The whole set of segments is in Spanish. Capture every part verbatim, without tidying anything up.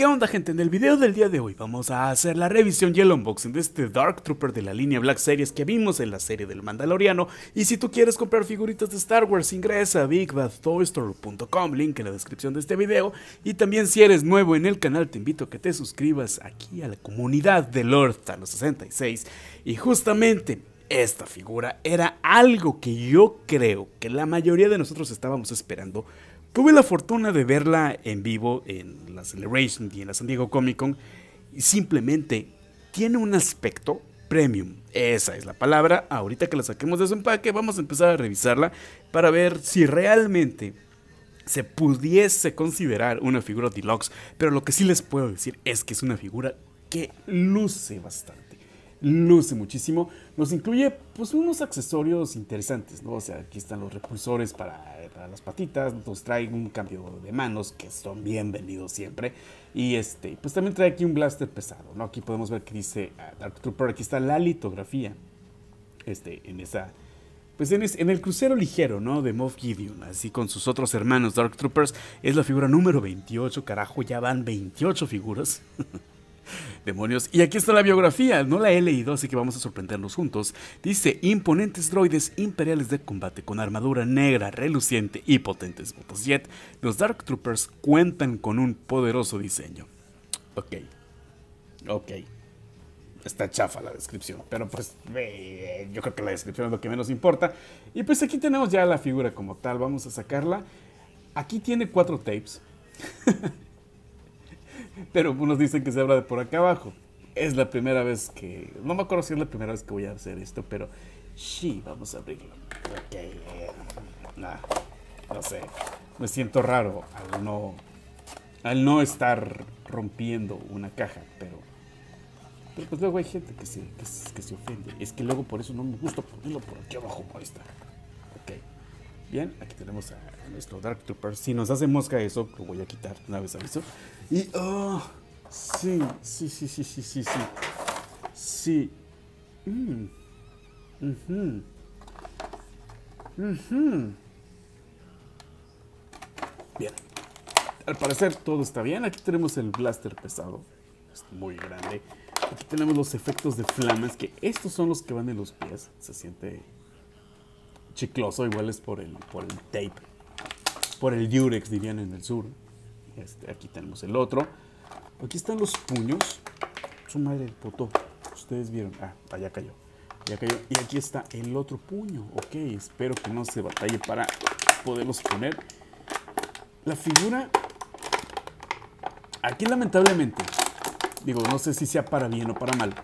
¿Qué onda, gente? En el video del día de hoy vamos a hacer la revisión y el unboxing de este Dark Trooper de la línea Black Series que vimos en la serie del Mandaloriano. Y si tú quieres comprar figuritas de Star Wars, ingresa a big bad toy store punto com, link en la descripción de este video. Y también, si eres nuevo en el canal, te invito a que te suscribas aquí a la comunidad de Lord Thanos sesenta y seis. Y justamente esta figura era algo que yo creo que la mayoría de nosotros estábamos esperando. Tuve la fortuna de verla en vivo en la Celebration y en la San Diego Comic Con, y simplemente tiene un aspecto premium. Esa es la palabra. Ahorita que la saquemos de su empaque, vamos a empezar a revisarla para ver si realmente se pudiese considerar una figura deluxe. Pero lo que sí les puedo decir es que es una figura que luce bastante. Luce muchísimo. Nos incluye pues unos accesorios interesantes, ¿no? O sea, aquí están los repulsores para, para las patitas. Nos trae un cambio de manos que son bienvenidos siempre. Y este, pues también trae aquí un blaster pesado, ¿no? Aquí podemos ver que dice uh, Dark Trooper. Aquí está la litografía. Este, en esa. Pues en, es, en el crucero ligero, ¿no? De Moff Gideon, así con sus otros hermanos Dark Troopers. Es la figura número veintiocho, carajo, ya van veintiocho figuras. Demonios. Y aquí está la biografía, no la he leído, así que vamos a sorprendernos juntos. Dice: imponentes droides imperiales de combate con armadura negra reluciente y potentes botas jet, los Dark Troopers cuentan con un poderoso diseño. Ok, ok, está chafa la descripción, pero pues eh, yo creo que la descripción es lo que menos importa. Y pues aquí tenemos ya la figura como tal, vamos a sacarla. Aquí tiene cuatro tapes. Pero unos dicen que se habla de por acá abajo. Es la primera vez que... No me acuerdo si es la primera vez que voy a hacer esto, pero... Sí, vamos a abrirlo. Ok. Nah, no sé. Me siento raro al no... Al no estar rompiendo una caja, pero... Pero pues luego hay gente que se, que, que se ofende. Es que luego por eso no me gusta ponerlo por aquí abajo como está. Ok. Bien, aquí tenemos a nuestro Dark Trooper. Si nos hace mosca eso, lo voy a quitar una vez aviso. Y, oh, sí, sí, sí, sí, sí, sí, sí. Sí. Mm. Uh-huh. Uh-huh. Bien. Al parecer todo está bien. Aquí tenemos el blaster pesado. Es muy grande. Aquí tenemos los efectos de flamas, que estos son los que van en los pies. Se siente chicloso, igual es por el, por el tape, por el Durex dirían en el sur. Este, aquí tenemos el otro. Aquí están los puños. Su madre potó. Ustedes vieron. Ah, allá cayó. Ya cayó. Y aquí está el otro puño. Ok, espero que no se batalle para poderlos poner. La figura. Aquí lamentablemente. Digo, no sé si sea para bien o para mal.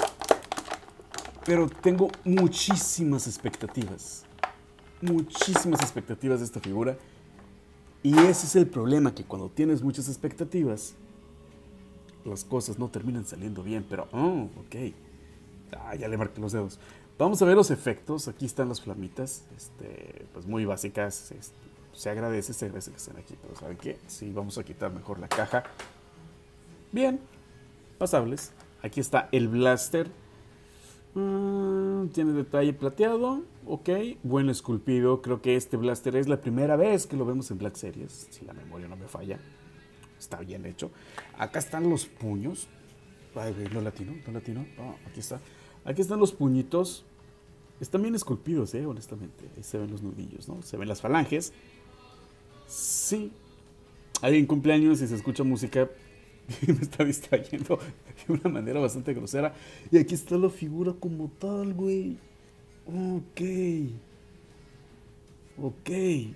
Pero tengo muchísimas expectativas. Muchísimas expectativas de esta figura. Y ese es el problema, que cuando tienes muchas expectativas, las cosas no terminan saliendo bien. Pero, oh, ok. Ah, ya le marqué los dedos. Vamos a ver los efectos. Aquí están las flamitas. Este, pues muy básicas. Este, se agradece, se agradece que estén aquí. Pero ¿saben qué? Sí, vamos a quitar mejor la caja. Bien. Pasables. Aquí está el blaster. Uh, tiene detalle plateado. Ok, buen esculpido. Creo que este blaster es la primera vez que lo vemos en Black Series, si la memoria no me falla. Está bien hecho. Acá están los puños. Ay, no latino, no latino. Oh, aquí está. Aquí están los puñitos. Están bien esculpidos, eh, honestamente. Ahí se ven los nudillos, ¿no? Se ven las falanges. Sí. Alguien cumpleaños y se escucha música. Me está distrayendo de una manera bastante grosera. Y aquí está la figura como tal, güey. Ok. Ok.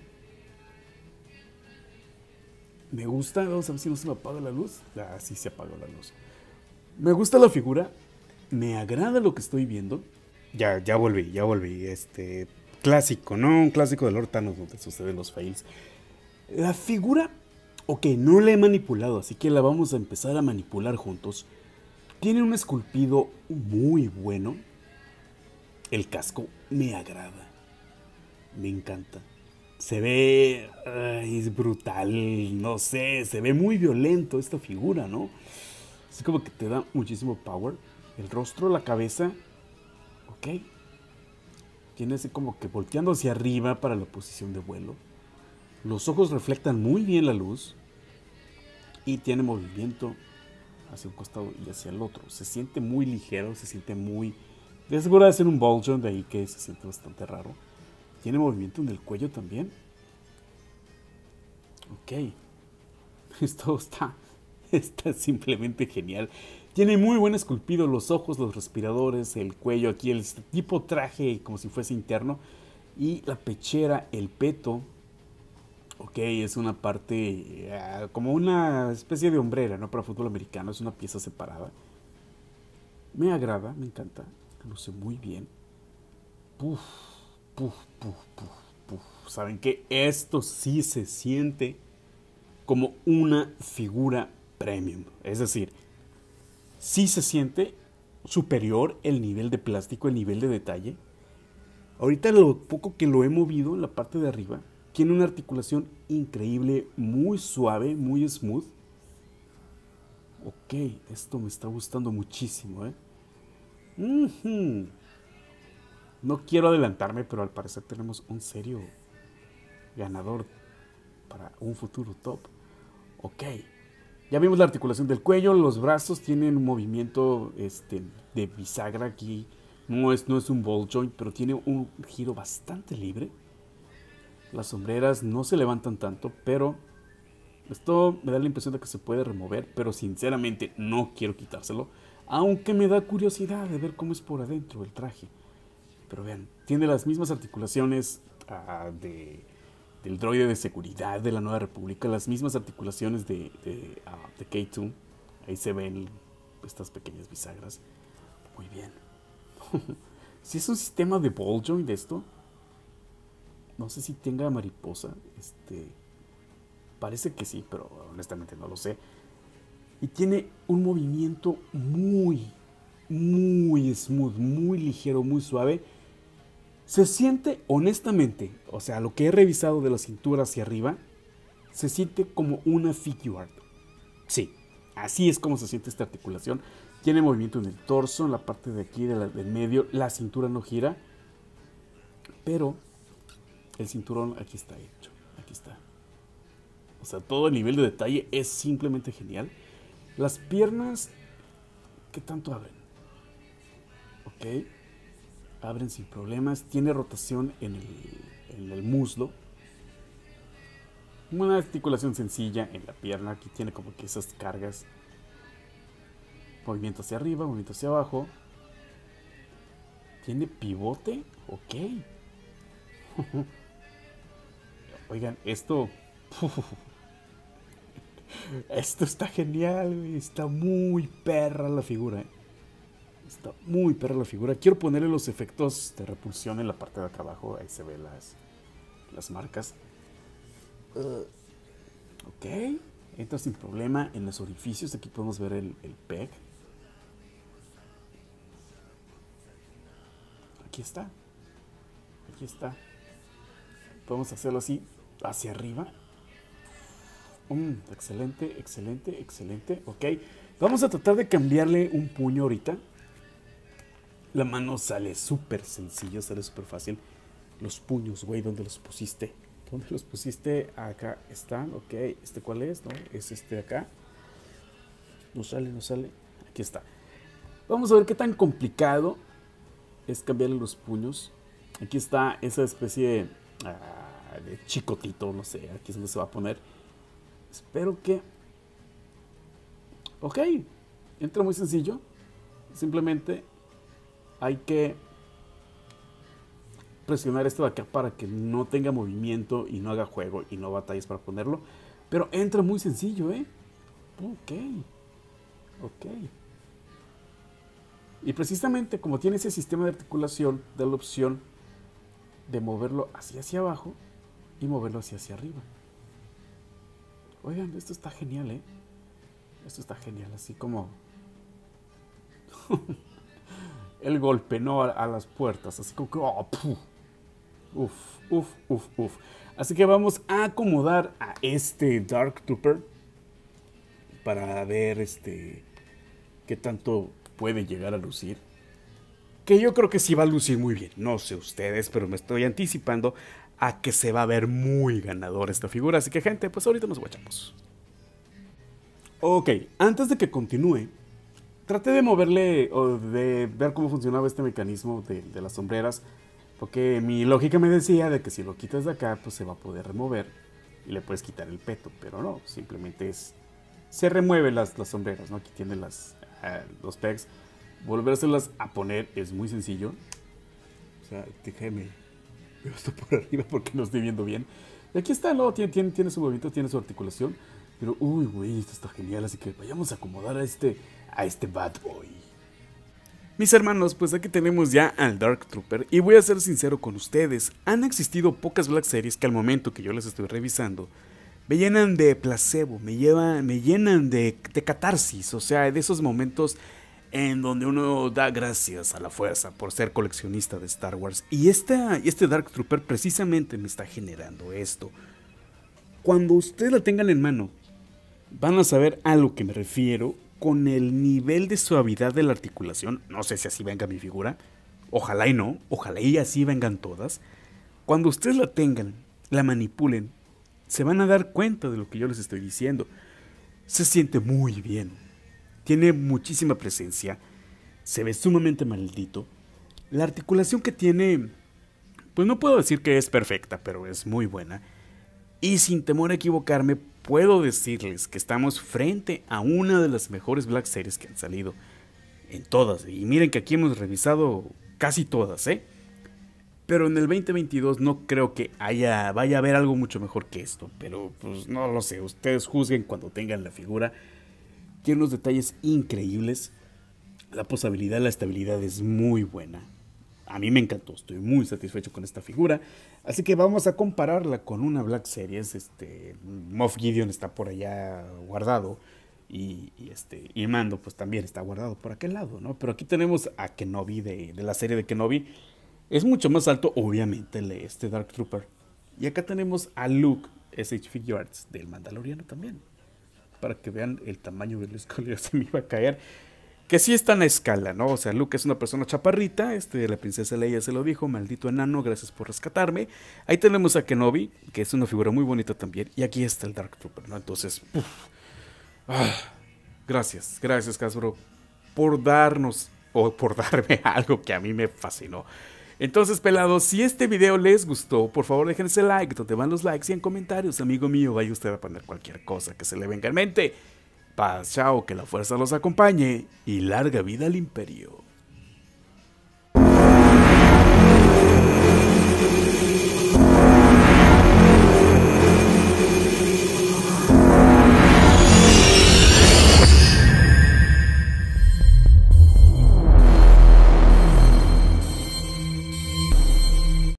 Me gusta. Vamos a ver si no se me apaga la luz. Ah, sí se apagó la luz. Me gusta la figura. Me agrada lo que estoy viendo. Ya, ya volví, ya volví. Este. Clásico, ¿no? Un clásico de Lord Thanos donde suceden los fails. La figura. Ok, no la he manipulado, así que la vamos a empezar a manipular juntos. Tiene un esculpido muy bueno. El casco me agrada. Me encanta. Se ve... Ay, es brutal, no sé, se ve muy violento esta figura, ¿no? Así como que te da muchísimo power. El rostro, la cabeza. Ok. Tiene así como que volteando hacia arriba para la posición de vuelo. Los ojos reflectan muy bien la luz. y tiene movimiento hacia un costado y hacia el otro. Se siente muy ligero, se siente muy... De seguro de ser un ball joint, de ahí que se siente bastante raro. Tiene movimiento en el cuello también. Ok. Esto está, está simplemente genial. Tiene muy buen esculpido los ojos, los respiradores, el cuello aquí, el tipo traje como si fuese interno. Y la pechera, el peto. Ok, es una parte uh, como una especie de hombrera, ¿no? Para fútbol americano, es una pieza separada. Me agrada, me encanta. Luce muy bien. Puf, puf, puf, puf, puf. ¿Saben qué? Esto sí se siente como una figura premium. Es decir, sí se siente superior el nivel de plástico, el nivel de detalle. Ahorita lo poco que lo he movido en la parte de arriba, tiene una articulación increíble, muy suave, muy smooth. Ok, esto me está gustando muchísimo, ¿eh? Uh-huh. No quiero adelantarme, pero al parecer tenemos un serio ganador para un futuro top. Ok, ya vimos la articulación del cuello, los brazos tienen un movimiento este, de bisagra aquí. No es, no es un ball joint, pero tiene un giro bastante libre. Las sombreras no se levantan tanto, pero esto me da la impresión de que se puede remover, pero sinceramente no quiero quitárselo, aunque me da curiosidad de ver cómo es por adentro el traje. Pero vean, tiene las mismas articulaciones uh, de, del droide de seguridad de la Nueva República, las mismas articulaciones de, de, uh, de K dos. Ahí se ven estas pequeñas bisagras. Muy bien. Si es un sistema de ball joint de esto, no sé si tenga mariposa. Este, parece que sí, pero honestamente no lo sé. Y tiene un movimiento muy, muy smooth, muy ligero, muy suave. Se siente honestamente, o sea, lo que he revisado de la cintura hacia arriba, se siente como una figure art. Sí, así es como se siente esta articulación. Tiene movimiento en el torso, en la parte de aquí, de la, del medio. La cintura no gira, pero el cinturón aquí está hecho. Aquí está. O sea, todo el nivel de detalle es simplemente genial. Las piernas, ¿qué tanto abren? Ok. Abren sin problemas. Tiene rotación en el, en el muslo. Una articulación sencilla en la pierna. Aquí tiene como que esas cargas. Movimiento hacia arriba, movimiento hacia abajo. Tiene pivote. Ok. Oigan, esto... Esto está genial, güey. Está muy perra la figura. Está muy perra la figura. Quiero ponerle los efectos de repulsión en la parte de acá abajo. Ahí se ven las, las marcas. Uh, ok. Entra sin problema en los orificios. Aquí podemos ver el, el peg. Aquí está. Aquí está. Podemos hacerlo así hacia arriba. Mm, excelente, excelente, excelente. Ok. Vamos a tratar de cambiarle un puño ahorita. La mano sale súper sencillo, sale súper fácil. Los puños, güey, ¿dónde los pusiste? ¿Dónde los pusiste? Acá están, ok. ¿Este cuál es? No, es este de acá. No sale, no sale. Aquí está. Vamos a ver qué tan complicado es cambiarle los puños. Aquí está esa especie uh, de chicotito, no sé. Aquí es donde se va a poner. Espero que... Ok. Entra muy sencillo. Simplemente hay que presionar esto de acá para que no tenga movimiento y no haga juego y no batalles para ponerlo. Pero entra muy sencillo, ¿eh? Ok. Ok. Y precisamente como tiene ese sistema de articulación, da la opción de moverlo hacia hacia abajo y moverlo hacia hacia arriba. Oigan, esto está genial, ¿eh? Esto está genial, así como... el golpe, ¿no? A, a las puertas, así como que... Oh, uf, uf, uf, uf. Así que vamos a acomodar a este Dark Trooper para ver este qué tanto puede llegar a lucir. Que yo creo que sí va a lucir muy bien. No sé ustedes, pero me estoy anticipando a que se va a ver muy ganador esta figura. Así que, gente, pues ahorita nos guachamos. Ok, antes de que continúe, traté de moverle o de ver cómo funcionaba este mecanismo de, de las sombreras, porque mi lógica me decía de que si lo quitas de acá, pues se va a poder remover y le puedes quitar el peto, pero no, simplemente es se remueve las, las sombreras, ¿no? Aquí tiene las, uh, los pegs. Volvérselas a poner es muy sencillo. O sea, déjame veo esto por arriba porque no estoy viendo bien. Y aquí está, ¿no? Tiene, tiene, tiene su movimiento, tiene su articulación. Pero, uy, güey, esto está genial. Así que vayamos a acomodar a este, a este bad boy. Mis hermanos, pues aquí tenemos ya al Dark Trooper. Y voy a ser sincero con ustedes. Han existido pocas Black Series que al momento que yo las estoy revisando me llenan de placebo, me, lleva, me llenan de, de catarsis. O sea, de esos momentos en donde uno da gracias a la fuerza por ser coleccionista de Star Wars. Y esta, este Dark Trooper precisamente me está generando esto. Cuando ustedes la tengan en mano, van a saber a lo que me refiero con el nivel de suavidad de la articulación. No sé si así venga mi figura. Ojalá y no, ojalá y así vengan todas. Cuando ustedes la tengan, la manipulen, se van a dar cuenta de lo que yo les estoy diciendo. Se siente muy bien. Tiene muchísima presencia. Se ve sumamente maldito. La articulación que tiene, pues no puedo decir que es perfecta, pero es muy buena. Y sin temor a equivocarme, puedo decirles que estamos frente a una de las mejores Black Series que han salido. En todas. Y miren que aquí hemos revisado casi todas, ¿eh? Pero en el veinte veintidós no creo que haya, vaya a haber algo mucho mejor que esto. Pero pues no lo sé, ustedes juzguen cuando tengan la figura. Tiene unos detalles increíbles. La posabilidad, la estabilidad es muy buena. A mí me encantó, estoy muy satisfecho con esta figura. Así que vamos a compararla con una Black Series. Este, Moff Gideon está por allá guardado. Y, y, este, y Mando pues también está guardado por aquel lado, ¿no? Pero aquí tenemos a Kenobi de, de la serie de Kenobi. Es mucho más alto, obviamente, el, este Dark Trooper. Y acá tenemos a Luke, S H Figure Arts, del Mandaloriano también. Para que vean el tamaño del escolio, se me iba a caer. Que sí está en escala, ¿no? O sea, Luke es una persona chaparrita. Este, la princesa Leia se lo dijo, maldito enano, gracias por rescatarme. Ahí tenemos a Kenobi, que es una figura muy bonita también. Y aquí está el Dark Trooper, ¿no? Entonces, uf, ah, gracias, gracias Hasbro, por darnos, o por darme algo que a mí me fascinó. Entonces, pelados, si este video les gustó, por favor déjense like, donde van los likes y en comentarios, amigo mío, vaya usted a poner cualquier cosa que se le venga en mente. Paz, chao, que la fuerza los acompañe y larga vida al imperio.